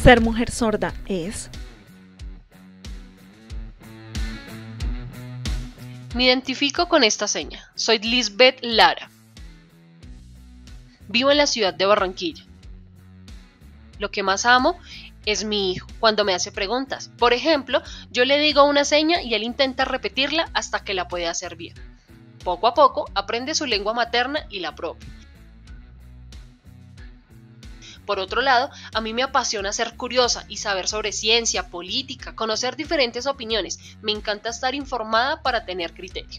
Ser mujer sorda es... Me identifico con esta seña. Soy Lisbeth Lara. Vivo en la ciudad de Barranquilla. Lo que más amo es mi hijo cuando me hace preguntas. Por ejemplo, yo le digo una seña y él intenta repetirla hasta que la puede hacer bien. Poco a poco aprende su lengua materna y la propia. Por otro lado, a mí me apasiona ser curiosa y saber sobre ciencia, política, conocer diferentes opiniones. Me encanta estar informada para tener criterio.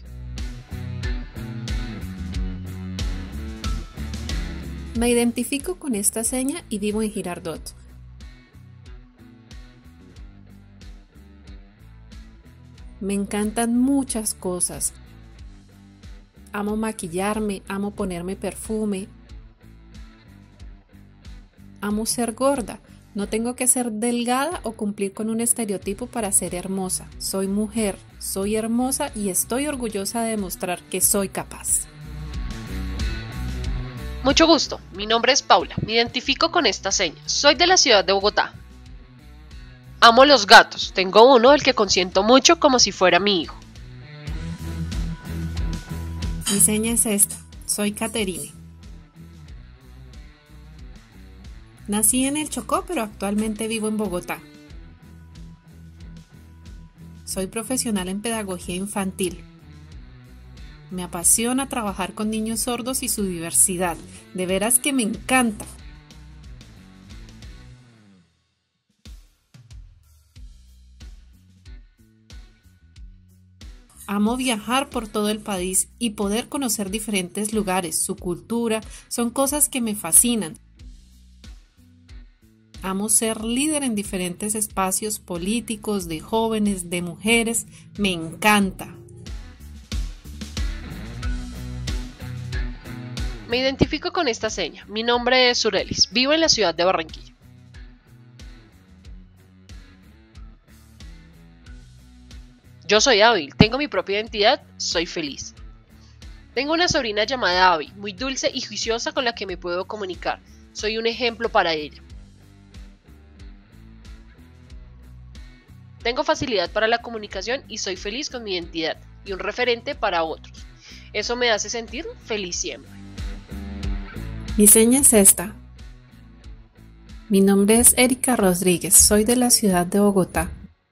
Me identifico con esta seña y vivo en Girardot. Me encantan muchas cosas. Amo maquillarme, amo ponerme perfume. Amo ser gorda. No tengo que ser delgada o cumplir con un estereotipo para ser hermosa. Soy mujer, soy hermosa y estoy orgullosa de demostrar que soy capaz. Mucho gusto, mi nombre es Paula, me identifico con esta seña. Soy de la ciudad de Bogotá. Amo los gatos, tengo uno del que consiento mucho como si fuera mi hijo. Mi seña es esta, soy Caterine. Nací en el Chocó, pero actualmente vivo en Bogotá. Soy profesional en pedagogía infantil. Me apasiona trabajar con niños sordos y su diversidad. De veras que me encanta. Amo viajar por todo el país y poder conocer diferentes lugares, su cultura, son cosas que me fascinan. Amo ser líder en diferentes espacios políticos, de jóvenes, de mujeres, me encanta. Me identifico con esta seña. Mi nombre es Surelis. Vivo en la ciudad de Barranquilla. Yo soy hábil, tengo mi propia identidad, soy feliz. Tengo una sobrina llamada Abby, muy dulce y juiciosa con la que me puedo comunicar. Soy un ejemplo para ella. Tengo facilidad para la comunicación y soy feliz con mi identidad y un referente para otros. Eso me hace sentir feliz siempre. Mi seña es esta. Mi nombre es Erika Rodríguez, soy de la ciudad de Bogotá.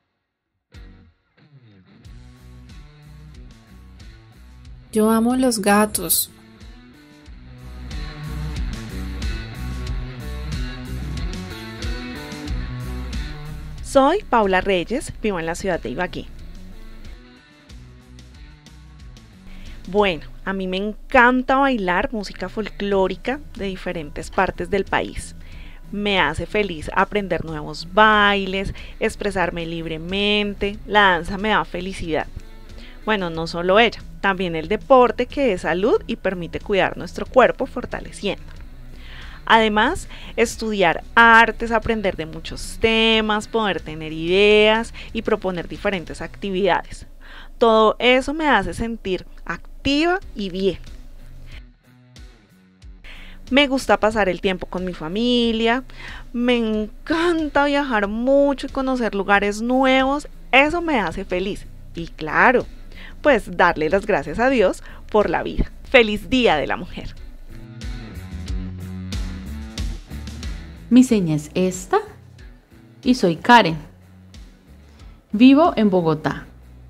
Yo amo los gatos. Soy Paula Reyes, vivo en la ciudad de Ibagué. Bueno, a mí me encanta bailar música folclórica de diferentes partes del país. Me hace feliz aprender nuevos bailes, expresarme libremente, la danza me da felicidad. Bueno, no solo ella, también el deporte que es salud y permite cuidar nuestro cuerpo fortaleciéndolo. Además, estudiar artes, aprender de muchos temas, poder tener ideas y proponer diferentes actividades. Todo eso me hace sentir activa y bien. Me gusta pasar el tiempo con mi familia, me encanta viajar mucho y conocer lugares nuevos, eso me hace feliz. Y claro, pues darle las gracias a Dios por la vida. ¡Feliz Día de la Mujer! Mi seña es esta y soy Karen. Vivo en Bogotá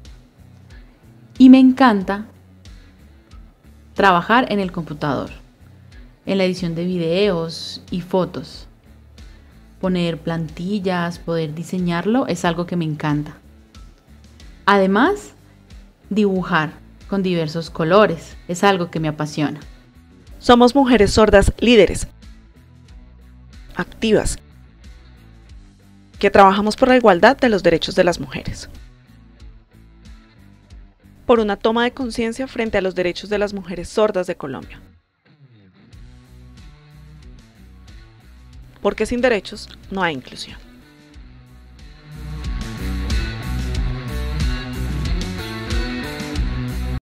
y me encanta trabajar en el computador, en la edición de videos y fotos. Poner plantillas, poder diseñarlo es algo que me encanta. Además, dibujar con diversos colores es algo que me apasiona. Somos mujeres sordas líderes, activas, que trabajamos por la igualdad de los derechos de las mujeres. Por una toma de conciencia frente a los derechos de las mujeres sordas de Colombia. Porque sin derechos no hay inclusión.